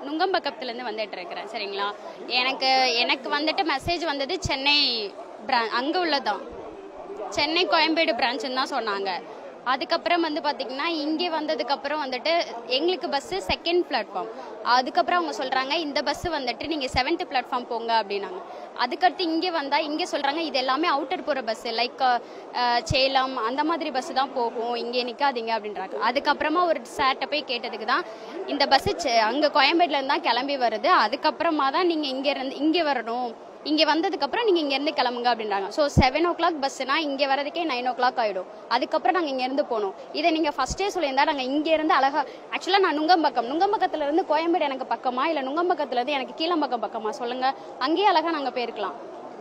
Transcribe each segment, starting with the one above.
நுங்கம்பக்கத்துலேருந்து வந்துட்டு இருக்கிறேன். சரிங்களா, எனக்கு வந்துட்டு மெசேஜ் வந்தது சென்னை அங்கே உள்ளதான், சென்னை கோயம்பேடு பிரான்ச்சுன்னு தான் சொன்னாங்க. அதுக்கப்புறம் வந்து பார்த்தீங்கன்னா இங்கே வந்ததுக்கப்புறம் வந்துட்டு எங்களுக்கு பஸ்ஸு 2nd பிளாட்ஃபார்ம். அதுக்கப்புறம் அவங்க சொல்கிறாங்க இந்த பஸ்ஸு வந்துட்டு நீங்கள் 7th பிளாட்ஃபார்ம் போங்க அப்படின்னாங்க. அதுக்கடுத்து இங்கே வந்தால் இங்கே சொல்கிறாங்க இது எல்லாமே அவுட்டர் போகிற பஸ்ஸு, லைக் சேலம் அந்த மாதிரி பஸ்ஸு தான் போகும், இங்கே நிற்காதீங்க அப்படின்றாங்க. அதுக்கப்புறமா ஒரு சார்ட்ட போய் கேட்டதுக்கு தான் இந்த பஸ்ஸு அங்கே கோயம்பேடுலேருந்து தான் கிளம்பி வருது, அதுக்கப்புறமா தான் நீங்கள் இங்கே வரணும், இங்கே வந்ததுக்கப்புறம் நீங்கள் இங்கேருந்து கிளம்புங்க அப்படின்றாங்க. ஸோ 7 o'clock பஸ்ஸுனா இங்கே வரதுக்கே 9 o'clock ஆகிடும். அதுக்கப்புறம் நாங்கள் இங்கேருந்து போகணும். இதை நீங்கள் ஃபஸ்ட்டே சொல்லியிருந்தா நாங்கள் இங்கேருந்து அழகாக, ஆக்சுவலாக நான் நுங்கம்பக்கத்துலேருந்து கோயம்பேடு எனக்கு பக்கமா இல்லை நுங்கம்பக்கத்துலேருந்து எனக்கு கீழம்பக்கம் பக்கமா சொல்லுங்கள், அங்கேயே அழகாக நாங்கள் போயிருக்கலாம்.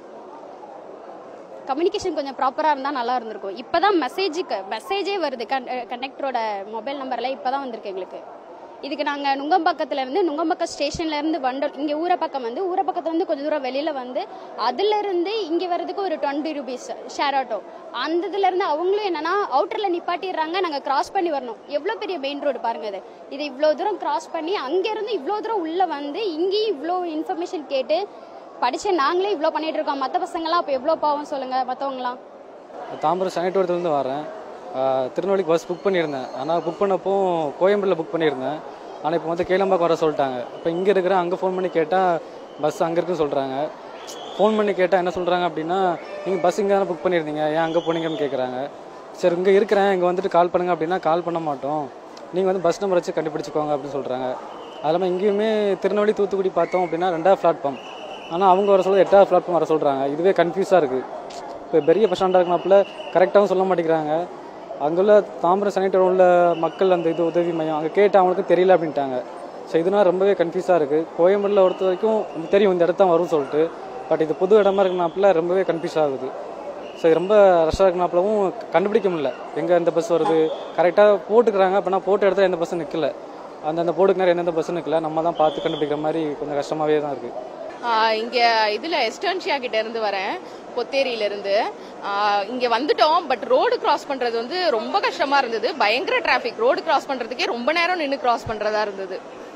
கம்யூனிகேஷன் கொஞ்சம் ப்ராப்பராக இருந்தால் நல்லா இருந்திருக்கும். இப்போ தான் மெசேஜே வருது, கண்டக்டரோட மொபைல் நம்பரில் இப்போ தான் வந்திருக்கு எங்களுக்கு. இதுக்கு நாங்கள் நுங்கம்பக்கம் ஸ்டேஷன்லேருந்து வண்டோம், இங்கே ஊரப்பக்கம் வந்து ஊரப்பக்கத்துலேருந்து கொஞ்சம் தூரம் வெளியில் வந்து அதுலேருந்து இங்கே வர்றதுக்கு ஒரு 20 rupees ஷேர் ஆட்டோ. அந்த இதுலேருந்து அவங்களும் என்னென்னா அவுட்டரில் நிப்பாட்டிடுறாங்க, நாங்கள் கிராஸ் பண்ணி வரணும். எவ்வளோ பெரிய மெயின் ரோடு பாருங்கள் இது இவ்வளோ தூரம் கிராஸ் பண்ணி அங்கேருந்து இவ்வளோ தூரம் உள்ளே வந்து இங்கேயும் இவ்வளோ இன்ஃபர்மேஷன் கேட்டு படித்த நாங்களே இவ்வளோ பண்ணிகிட்டு இருக்கோம். மற்ற பசங்களாம் அப்போ எவ்வளோ பாவம் சொல்லுங்கள் மற்றவங்களாம். தாம்பரம் சனிட்டோரத்துலேருந்து வரேன். திருநெல்வேலிக்கு பஸ் புக் பண்ணியிருந்தேன். ஆனால் புக் பண்ணப்போ கோயம்பேடில் புக் பண்ணியிருந்தேன். ஆனால் இப்போ வந்து கேளம்பாக்கம் வர சொல்லிட்டாங்க. இப்போ இங்கே இருக்கிறேன், அங்கே ஃபோன் பண்ணி கேட்டால் பஸ் அங்கே இருக்குன்னு சொல்கிறாங்க. ஃபோன் பண்ணி கேட்டால் என்ன சொல்கிறாங்க அப்படின்னா நீங்கள் பஸ் இங்கே தானே புக் பண்ணியிருந்தீங்க, ஏன் அங்கே போனீங்கன்னு கேட்குறாங்க. சரி இங்கே இருக்கிறேன், இங்கே வந்துட்டு கால் பண்ணுங்க அப்படின்னா கால் பண்ண மாட்டோம், நீங்கள் வந்து பஸ் நம்பர் வச்சு கண்டுபிடிச்சிக்கோங்க அப்படின்னு சொல்கிறாங்க. அது இல்லாமல் இங்கேயுமே திருநெல்வேலி தூத்துக்குடி பார்த்தோம் அப்படின்னா 2வது பிளாட்ஃபார்ம், ஆனால் அவங்க வர சொல்ல 8வது பிளாட்ஃபார்ம் வர சொல்கிறாங்க. இதுவே கன்ஃபியூஸாக இருக்குது. இப்போ பெரிய பஸ் ஸ்டாண்டாக இருக்கனாப்புல கரெக்டாகவும் சொல்ல மாட்டேங்கிறாங்க. அங்குள்ள தாம்பரம் சனிட்டோரம் உள்ள மக்கள் அந்த இது உதவி மையம் அங்கே கேட்டு அவங்களுக்கு தெரியல அப்படின்ட்டாங்க. ஸோ இதனால் ரொம்பவே கன்ஃபியூஸாக இருக்குது. கோயம்பேடில் ஒருத்த வரைக்கும் தெரியும் இந்த இடத்தான் வரும்னு சொல்லிட்டு, பட் இது புது இடமா இருக்கனாப்புல ரொம்பவே கன்ஃபியூஸ் ஆகுது. ஸோ இது ரொம்ப ரஷ்ஷாக இருக்கனாப்புலவும் கண்டுபிடிக்க முடியல எங்கே எந்த பஸ் வருது. கரெக்டாக போட்டுக்கிறாங்க, அப்படின்னா போட்டு இடத்துல எந்த பஸ்ஸும் நிற்கல, அந்தந்த போட்டுக்கு நேரம் எந்தெந்த பஸ்ஸும் நிற்கல. நம்ம தான் பார்த்து கண்டுபிடிக்கிற மாதிரி கொஞ்சம் கஷ்டமாகவே தான் இருக்குது. இங்கே இதில் எஸ்டர்ன்ஷியா கிட்ட இருந்து வரேன், பொத்தேரியிலேருந்து. இங்கே வந்துட்டோம், பட் ரோடு கிராஸ் பண்ணுறது வந்து ரொம்ப கஷ்டமாக இருந்தது. பயங்கர டிராஃபிக், ரோடு கிராஸ் பண்ணுறதுக்கே ரொம்ப நேரம் நின்று கிராஸ் பண்ணுறதா இருந்தது.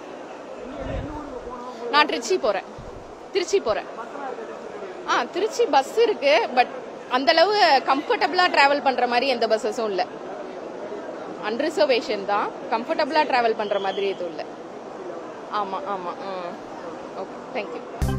நான் திருச்சி போகிறேன். திருச்சி பஸ் இருக்கு, பட் அந்தளவு கம்ஃபர்டபுளாக ட்ராவல் பண்ணுற மாதிரி எந்த பஸ்ஸஸும் இல்லை. அன்ரிசர்வேஷன் தான், கம்ஃபர்டபுளாக ட்ராவல் பண்ணுற மாதிரி எதுவும் இல்லை. ஆமாம். Okay, thank you.